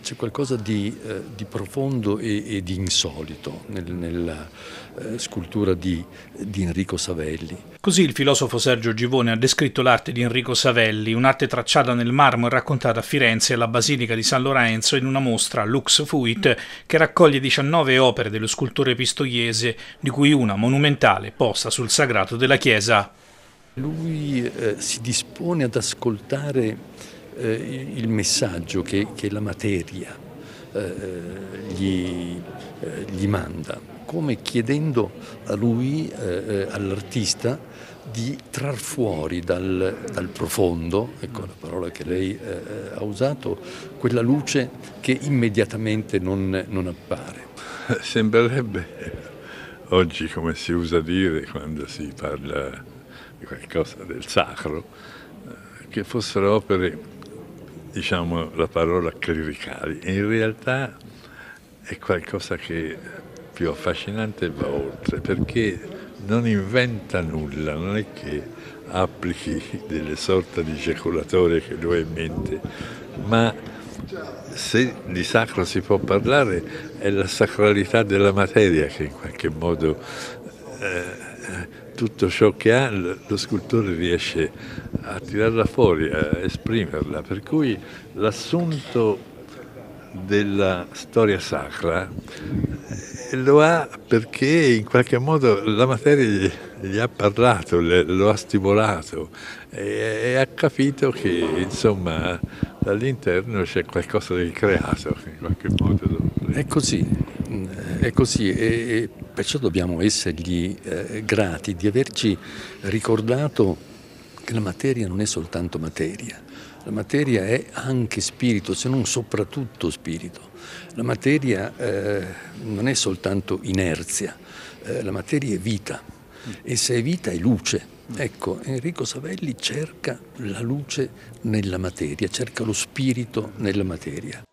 c'è qualcosa di profondo e di insolito nella scultura di Enrico Savelli. Così il filosofo Sergio Givone ha descritto l'arte di Enrico Savelli, un'arte tracciata nel marmo e raccontata a Firenze alla Basilica di San Lorenzo in una mostra Lux Fuit che raccoglie 19 opere dello scultore pistoiese, di cui una monumentale posta sul sagrato della chiesa. Lui si dispone ad ascoltare il messaggio che la materia gli manda, come chiedendo a lui, all'artista, di trar fuori dal profondo, ecco la parola che lei ha usato, quella luce che immediatamente non appare. Sembrerebbe oggi, come si usa dire quando si parla di qualcosa del sacro, che fossero opere, diciamo la parola, clericali. In realtà è qualcosa che più affascinante va oltre, perché non inventa nulla, non è che applichi delle sorte di ejaculatorie che lui ha in mente, ma se di sacro si può parlare è la sacralità della materia che in qualche modo tutto ciò che ha lo scultore riesce a tirarla fuori, a esprimerla, per cui l'assunto della storia sacra lo ha perché in qualche modo la materia gli ha parlato, lo ha stimolato e ha capito che insomma dall'interno c'è qualcosa di creato in qualche modo. È così e perciò dobbiamo essergli grati di averci ricordato che la materia non è soltanto materia. La materia è anche spirito, se non soprattutto spirito. La materia non è soltanto inerzia, la materia è vita e se è vita è luce. Ecco, Enrico Savelli cerca la luce nella materia, cerca lo spirito nella materia.